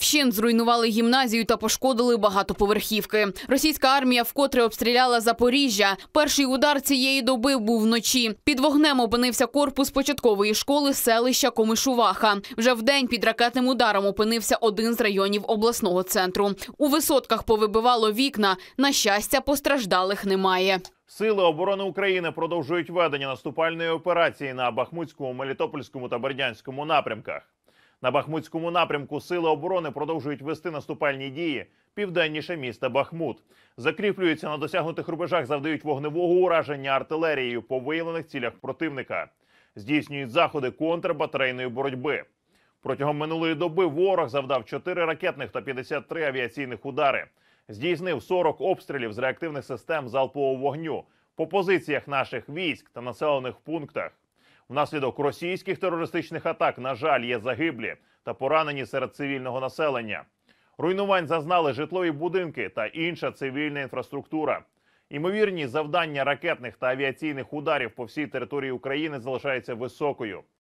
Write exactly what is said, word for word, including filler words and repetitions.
Вщент зруйнували гімназію та пошкодили багатоповерхівки. Російська армія вкотре обстріляла Запоріжжя. Перший удар цієї доби був вночі. Під вогнем опинився корпус початкової школи селища Комишуваха. Вже вдень під ракетним ударом опинився один з районів обласного центру. У висотках повибивало вікна. На щастя, постраждалих немає. Сили оборони України продовжують ведення наступальної операції на Бахмутському, Мелітопольському та Бердянському напрямках. На Бахмутському напрямку Сили оборони продовжують вести наступальні дії південніше міста Бахмут. Закріплюються на досягнутих рубежах, завдають вогневого ураження артилерією по виявлених цілях противника. Здійснюють заходи контрбатарейної боротьби. Протягом минулої доби ворог завдав чотири ракетних та п'ятдесят три авіаційних удари. Здійснив сорок обстрілів з реактивних систем залпового вогню по позиціях наших військ та населених пунктах. Внаслідок російських терористичних атак, на жаль, є загиблі та поранені серед цивільного населення. Руйнувань зазнали житлові будинки та інша цивільна інфраструктура. Імовірність завдання ракетних та авіаційних ударів по всій території України залишається високою.